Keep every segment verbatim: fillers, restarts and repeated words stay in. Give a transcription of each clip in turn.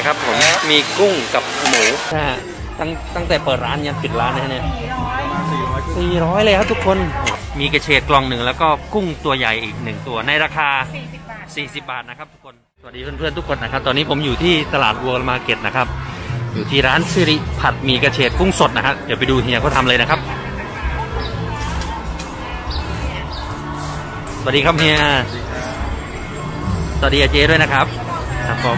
นะครับผมมีกุ้งกับหมูนะฮะตั้งตั้งแต่เปิดร้านยันปิดร้านนะเนี่ยสี่ร้อยเลยครับทุกคนมีกระเฉดกล่องหนึ่งแล้วก็กุ้งตัวใหญ่อีกหนึ่งตัวในราคาสี่สิบบาทนะครับทุกคนสวัสดีเพื่อนๆทุกคนนะครับตอนนี้ผมอยู่ที่ตลาด World Market นะครับอยู่ที่ร้านสิริผัดมีกระเฉดกุ้งสดนะครับเดี๋ยวไปดูเฮียเขาทำเลยนะครับสวัสดีครับเฮียสวัสดีอาเจด้วยนะครับครับผม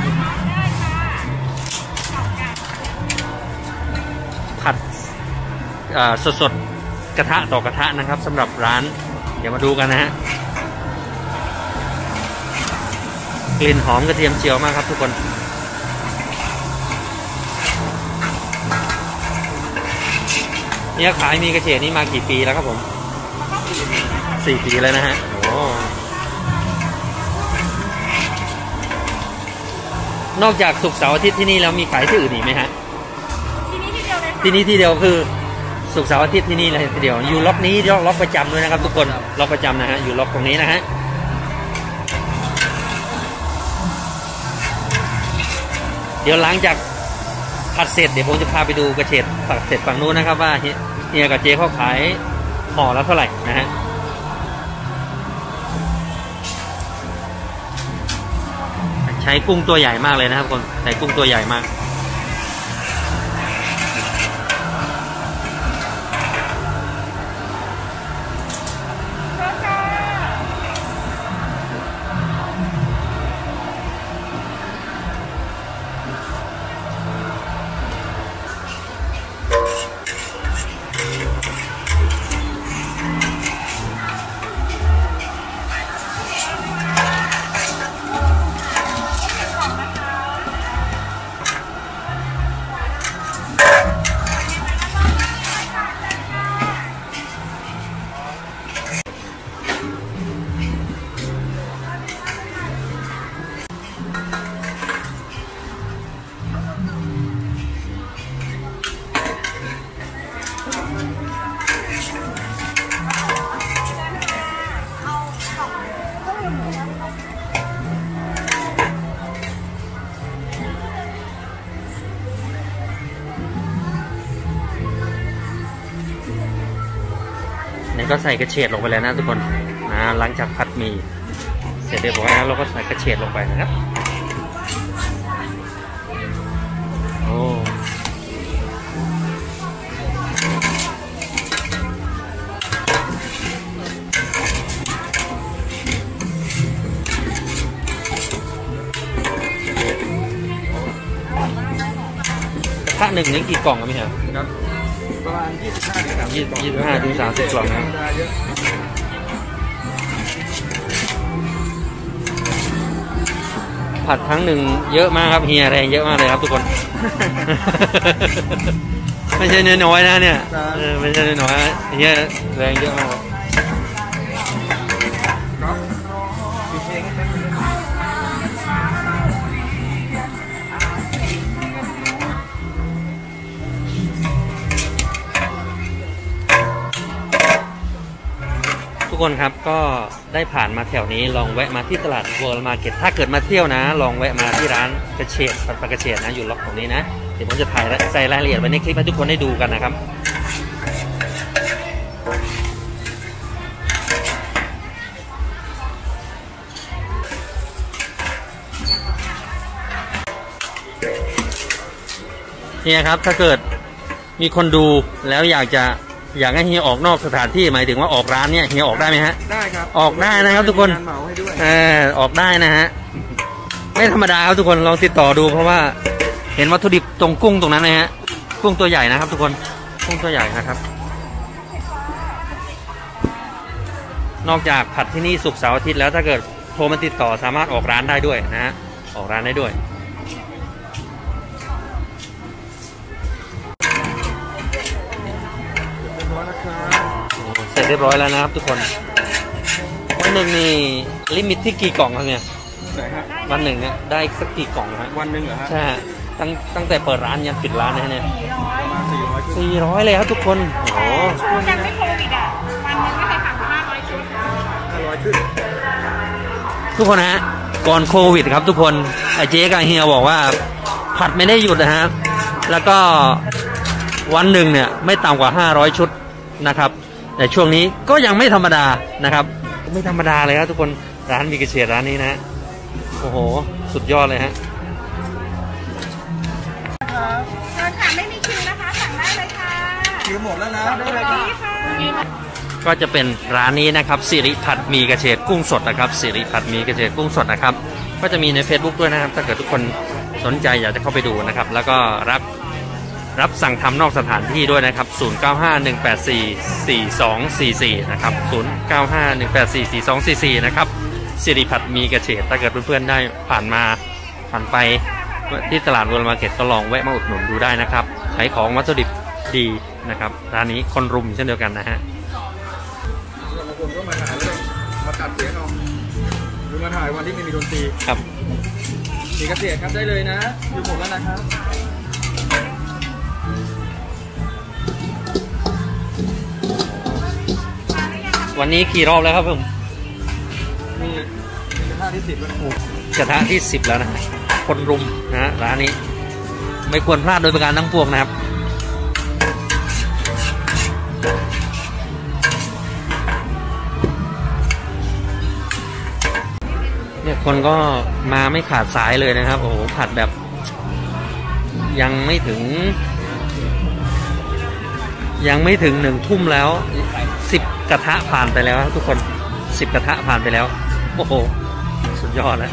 ผัดสดๆกระทะต่อกระทะนะครับสำหรับร้านเดี๋ยวมาดูกันนะฮะกลิ่นหอมกระเทียมเจียวมากครับทุกคนเนี่ยขายมีกระเฉดนี่มากี่ปีแล้วครับผมสี่ปีแล้วนะฮะโอ้นอกจากศุกร์เสาร์อาทิตย์ที่นี่แล้วมีขายที่อื่นอีกไหมฮะที่นี่ที่เดียวเลยค่ะที่นี่ที่เดียวคือศุกร์เสาร์อาทิตย์ที่นี่เลยทีเดียวอยู่ล็อกนี้ล็อกล็อกประจำด้วยนะครับทุกคนล็อกประจำนะฮะอยู่ล็อกตรงนี้นะฮะเดี๋ยวหลังจากผัดเสร็จเดี๋ยวผมจะพาไปดูกระเฉดผัดเสร็จฝั่งนู้นนะครับว่าเฮียกับเจ๊เขาขายห่อแล้วเท่าไหร่นะฮะใช้กุ้งตัวใหญ่มากเลยนะครับคนใช้กุ้งตัวใหญ่มากนี่ก็ใส่กระเฉดลงไปแล้วนะทุกคนนะหลังจากผัดหมี่เสร็จเรียบร้อยแล้วเราก็ใส่กระเฉดลงไปนะครับโอ้กระทะหนึ่งนี่กี่กล่องครับพี่ครับประมาณยี่สิบห้าถึงสามสิบยี่สิบห้าถึงสามสิบกล่องนะผัดครั้งหนึ่งเยอะมากครับเฮียแรงเยอะมากเลยครับทุกคนไม่ใช่น้อยๆนะเนี่ยไม่ใช่น้อยๆเฮียแรงเยอะมากทุกคนครับก็ได้ผ่านมาแถวนี้ลองแวะมาที่ตลาด World Market ถ้าเกิดมาเที่ยวนะลองแวะมาที่ร้านกระเฉดผัดปลากระเฉดนะอยู่ล็อกตรงนี้นะเดี๋ยวผมจะถ่ายใส่รายละเอียดไว้ในคลิปให้ทุกคนได้ดูกันนะครับเนี่ยครับถ้าเกิดมีคนดูแล้วอยากจะอยากให้เฮียออกนอกสถานที่หมายถึงว่าออกร้านเนี่ยเฮียออกได้ไหมฮะได้ครับออกได้นะครับทุกคนเออออกได้นะฮะไม่ธรรมดาครับทุกคนลองติดต่อดูเพราะว่าเห็นวัตถุดิบตรงกุ้งตรงนั้นนะฮะกุ้งตัวใหญ่นะครับทุกคนกุ้งตัวใหญ่นะครับนอกจากผัดที่นี่ศุกร์เสาร์อาทิตย์แล้วถ้าเกิดโทรมาติดต่อสามารถออกร้านได้ด้วยนะฮะออกร้านได้ด้วยเสร็จเรียบร้อยแล้วนะครับทุกคนวันหนึ่งนี่ลิมิตที่กี่กล่องครับเนี่ยวันหนึ่งเนี่ยได้สักกี่กล่องครับวันหนึ่งเหรอฮะใช่ตั้งตั้งแต่เปิดร้านยันปิดร้านนะเนี่ยสี่ร้อยเลยครับทุกคนโอ้โหยังไม่โควิดอ่ะวันนึงไม่เคยทำห้าร้อยชุดห้าร้อยชุดทุกคนฮะก่อนโควิดครับทุกคนไอเจ๊กับเฮียบอกว่าผัดไม่ได้หยุดนะฮะแล้วก็วันหนึ่งเนี่ยไม่ต่ำกว่าห้าร้อยชุดนะครับแต่ช่วงนี้ก็ยังไม่ธรรมดานะครับไม่ธรรมดาเลยครับทุกคนร้านมีกระเฉดร้านนี้นะโอ้โหสุดยอดเลยฮะเชิญค่ะไม่มีคิวนะคะสั่งได้เลยค่ะคิวหมดแล้วนะได้เลยค่ะก็จะเป็นร้านนี้นะครับสิริผัดมีกระเฉดกุ้งสดนะครับสิริผัดมีกระเฉดกุ้งสดนะครับก็จะมีใน Facebook ด้วยนะครับถ้าเกิดทุกคนสนใจอยากจะเข้าไปดูนะครับแล้วก็รับรับสั่งทำนอกสถานที่ด้วยนะครับศูนย์ เก้า ห้า หนึ่ง แปด สี่ สี่ สอง สี่ สี่นะครับศูนย์ เก้า ห้า หนึ่ง แปด สี่ สี่ สอง สี่ สี่นะครับสิริผัดมีกระเฉดถ้าเกิดเพื่อนๆได้ผ่านมาผ่านไปที่ตลาดเวิลด์มาร์เก็ตก็ลองแวะมาอุดหนุนดูได้นะครับขายของวัตถุดิบดีนะครับร้านนี้คนรุมเช่นเดียวกันนะฮะบางคนก็มาถ่ายเลยมาตัดเสียงเอาหรือมาถ่ายวันที่ไม่มีดนตรีครับมีกระเฉดครับได้เลยนะอยู่หมดแล้วนะครับวันนี้กี่รอบแล้วครับผมนี่กระทะที่สิบแล้วกระทะที่สิบแล้วนะคนรุมนะฮะร้านนี้ไม่ควรพลาดโดยประการทั้งปวงนะครับเนี่ยคนก็มาไม่ขาดสายเลยนะครับโอ้โหผัดแบบยังไม่ถึงยังไม่ถึงหนึ่งทุ่มแล้วสิบกระทะผ่านไปแล้วทุกคนสิบกระทะผ่านไปแล้วโอ้โหสุดยอดแล้ว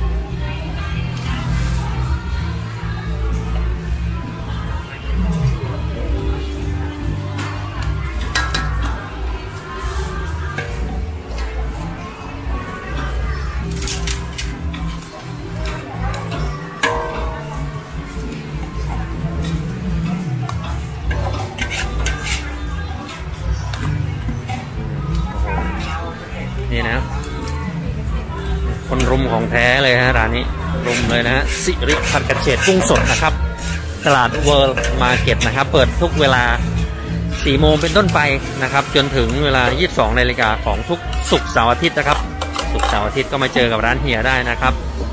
นี่นะคนรุมของแท้เลยฮะร้านนี้รุมเลยนะฮะสิริผัดกระเฉดกุ้งสดนะครับตลาดเวิลด์มาร์เก็ตนะครับเปิดทุกเวลาสี่โมงเป็นต้นไปนะครับจนถึงเวลายี่สิบสองนาฬิกาของทุกศุกร์เสาร์อาทิตย์นะครับศุกร์เสาร์อาทิตย์ก็มาเจอกับร้านเฮียได้นะครับ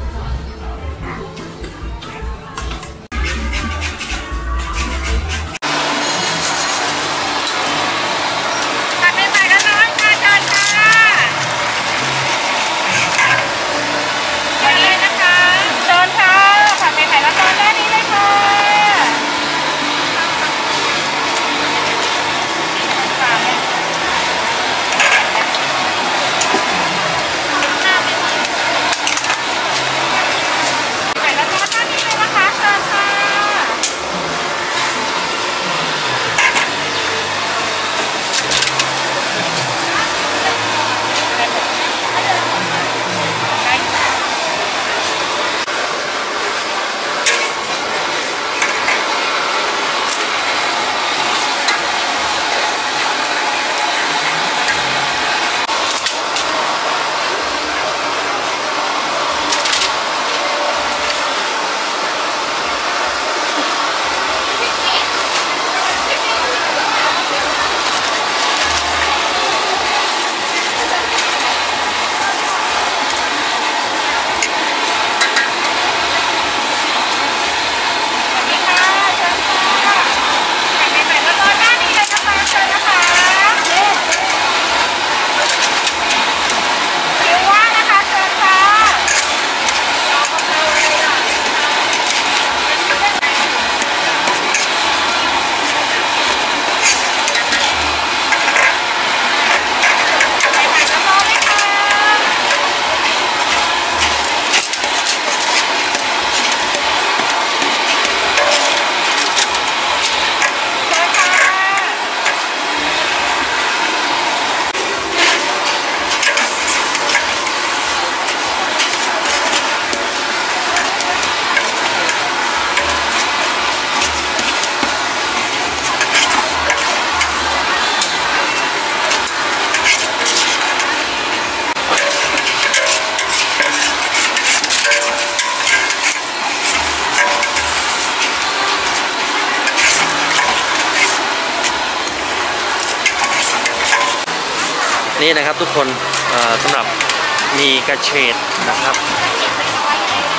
นี่นะครับทุกคนสำหรับมีกระเฉดนะครับ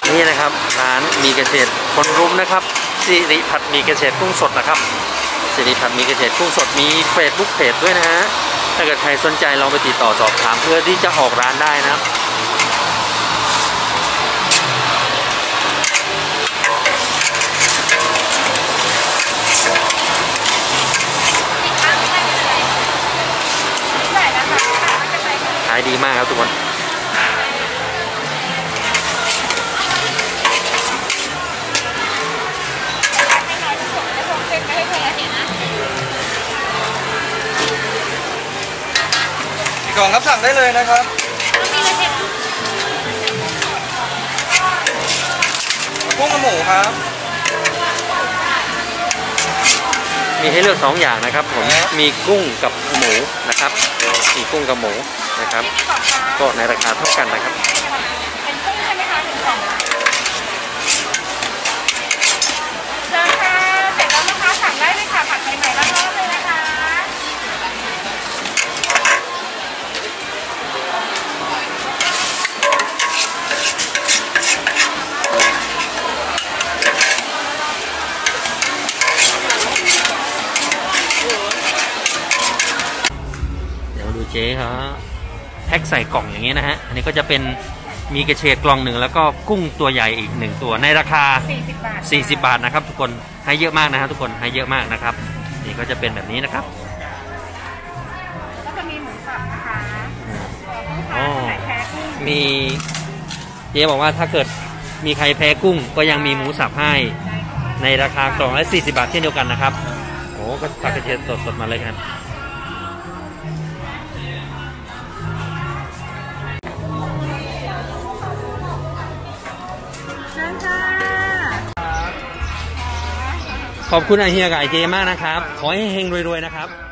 นี่นะครับร้านมีเกษตรคนรุมนะครับสิริผัดมีเกษตรกุ้งสดนะครับสิริผัดมีเกษตรกุ้งสดมีเฟซบุ๊กเพจด้วยนะฮะถ้าเกิดใครสนใจลองไปติดต่อสอบถามเพื่อที่จะออกร้านได้นะครับขายดีมากครับทุกคนกล่องครับสั่งได้เลยนะครับกุ้งกับหมูครับมีให้เลือกสองอย่างนะครับผมมีกุ้งกับหมูนะครับมีกุ้งกับหมูนะครับก็ในราคาเท่ากันนะครับเป็นกุ้งใช่ไหมคะถึงกล่องเชิญค่ะเสร็จแล้วนะคะสั่งได้เลยค่ะผัดใหม่ๆร้อนๆเลยนะคะเจ๊เขาแพ็คใส่กล่องอย่างนี้นะฮะอันนี้ก็จะเป็นมีกระเฉดกล่องหนึ่งแล้วก็กุ้งตัวใหญ่อีกหนึ่งตัวในราคาสี่สิบบาทสี่สิบบาทนะครับทุกคนให้เยอะมากนะฮะทุกคนให้เยอะมากนะครับนี่ก็จะเป็นแบบนี้นะครับก็จะมีหมูสับนะคะอ๋อมีเจ๊บอกว่าถ้าเกิดมีใครแพ้กุ้งก็ยังมีหมูสับให้ในราคากล่องละสี่สิบบาทเช่นเดียวกันนะครับโอ้ก็ตักกระเฉดสดๆมาเลยครับขอบคุณไอเฮียกับไอเจมากนะครับขอให้เฮงรวยๆนะครับ